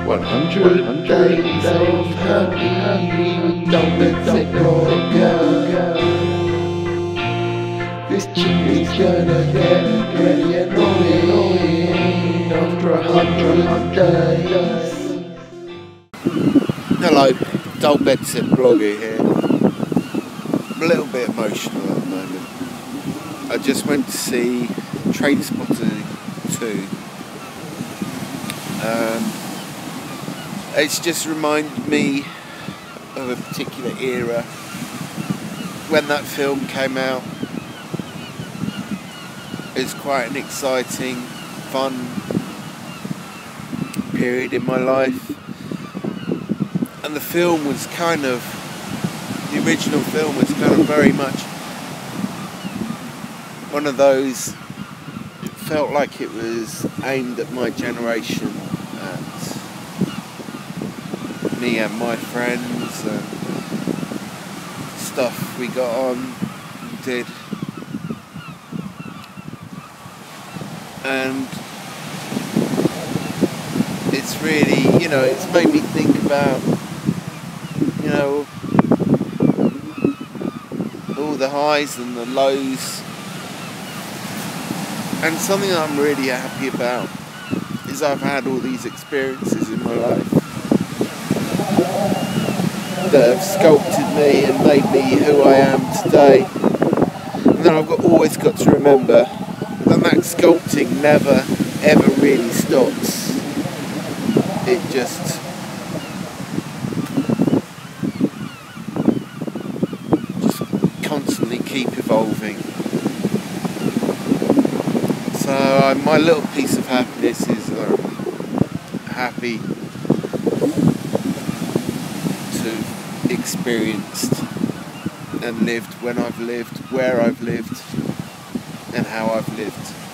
100 days of happy Dullbedsitblogger. This chick is gonna get pretty annoying after 100 days. Hello, Dullbedsitblogger here. I'm a little bit emotional at the moment. I just went to see Trainspotting 2. It's just reminded me of a particular era when that film came out. It's quite an exciting, fun period in my life. And the film was the original film was kind of very much one of those, it felt like it was aimed at my generation, at me and my friends, and stuff we got on, did. And it's really, it's made me think about, all the highs and the lows. And something that I'm really happy about is I've had all these experiences in my life that have sculpted me and made me who I am today. And then I've always got to remember that sculpting never ever really stops. It just constantly keep evolving. So my little piece of happiness is happy to have experienced and lived when I've lived, where I've lived, and how I've lived.